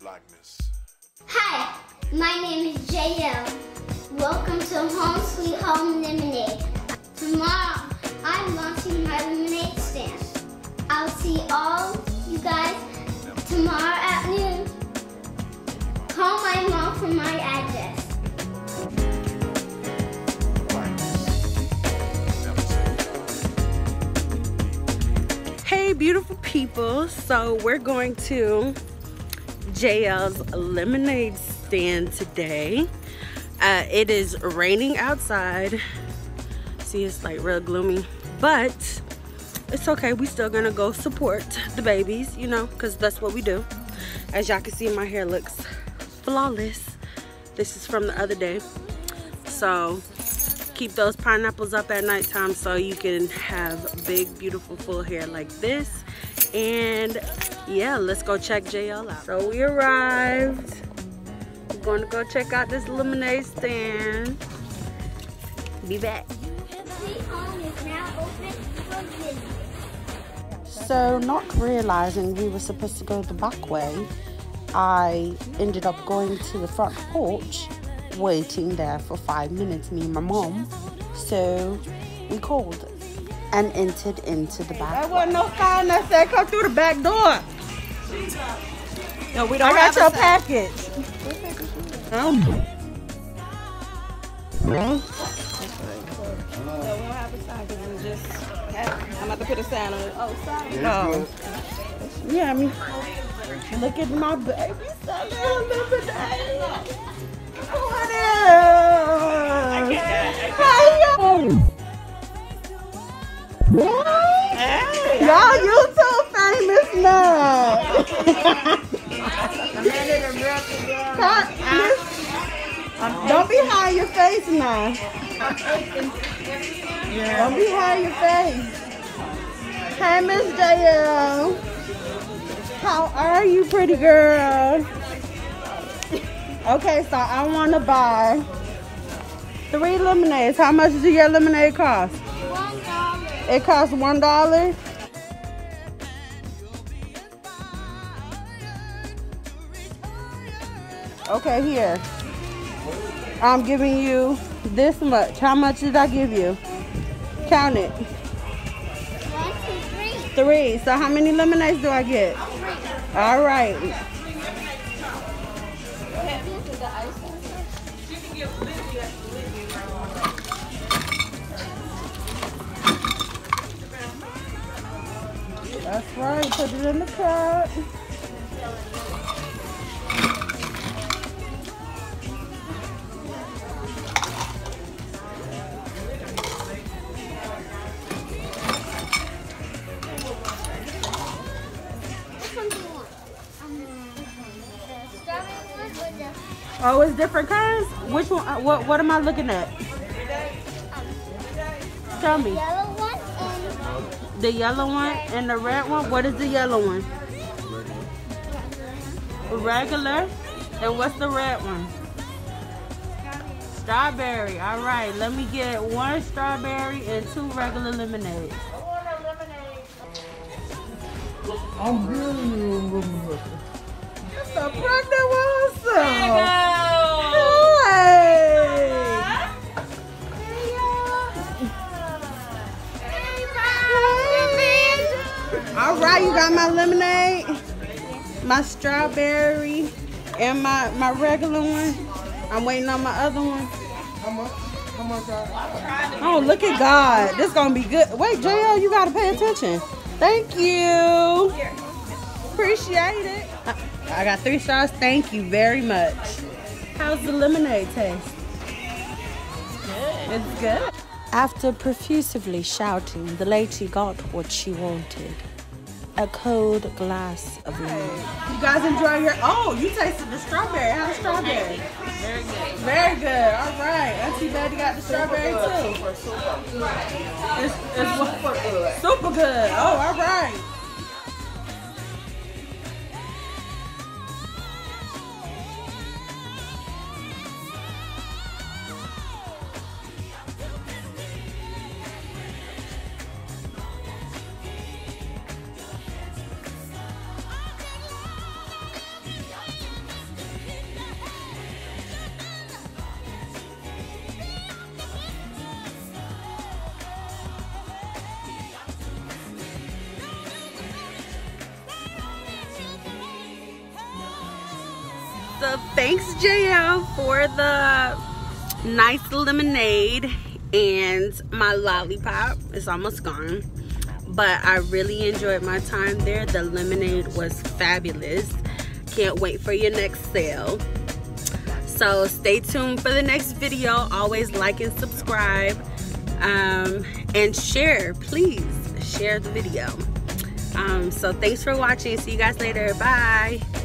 Hi, my name is JL. Welcome to Home Sweet Home Lemonade. Tomorrow, I'm launching my lemonade stand. I'll see all you guys tomorrow at noon. Call my mom for my address. Hey beautiful people, so we're going to JL's lemonade stand today. It is raining outside. See, it's like real gloomy, but it's okay. We still gonna go support the babies, you know, because that's what we do. As y'all can see, my hair looks flawless. This is from the other day. So keep those pineapples up at nighttime so you can have big, beautiful, full hair like this. And yeah, let's go check JL out. So we arrived. We're going to go check out this lemonade stand. Be back. Sweet Home is now open for business. So not realizing we were supposed to go the back way, I ended up going to the front porch, waiting there for 5 minutes, me and my mom. So we called and entered into the back. There wasn't no sign that said come through the back door. No, we don't have your package. No, we don't have a sign because we just I'm about to put a sign on it. Oh, sign. No. Yeah, I mean, look at my baby selling lemonade. What else? Hey, y'all YouTube famous now. Don't be hiding your face now. Don't be hiding your face. Hey, Miss JL. How are you, pretty girl? Okay, so I want to buy 3 lemonades. How much does your lemonade cost? $1. It costs $1. Okay, here. I'm giving you this much. How much did I give you? Count it. 1, 2, 3. 3. So how many lemonades do I get? 3. All right. That's right. Put it in the cup. Which one do you want? The strawberry one or the Oh, it's different kinds? Which one? What am I looking at? Tell me. yellow one and The yellow one and the red one? What is the yellow one? Regular. And what's the red one? Strawberry. All right. Let me get 1 strawberry and 2 regular lemonades. I'm good. That's a pregnant one. All right, you got my lemonade, my strawberry, and my regular one. I'm waiting on my other one. How much? Oh, look at God. This gonna be good. Wait, JL, you gotta pay attention. Thank you. Appreciate it. I got 3 stars. Thank you very much. How's the lemonade taste? Good. It's good. After profusively shouting, the lady got what she wanted. A cold glass of lemonade. You guys enjoy your... Oh, you tasted the strawberry. How's the strawberry? Very good. Very good. All right. Auntie Betty got the strawberry too. It's super good. Super good. Oh, all right. So thanks JL for the nice lemonade and my lollipop. It's almost gone, but I really enjoyed my time there. The lemonade was fabulous. Can't wait for your next sale. So stay tuned for the next video. Always like and subscribe, and share. Please share the video. So thanks for watching. See you guys later. Bye.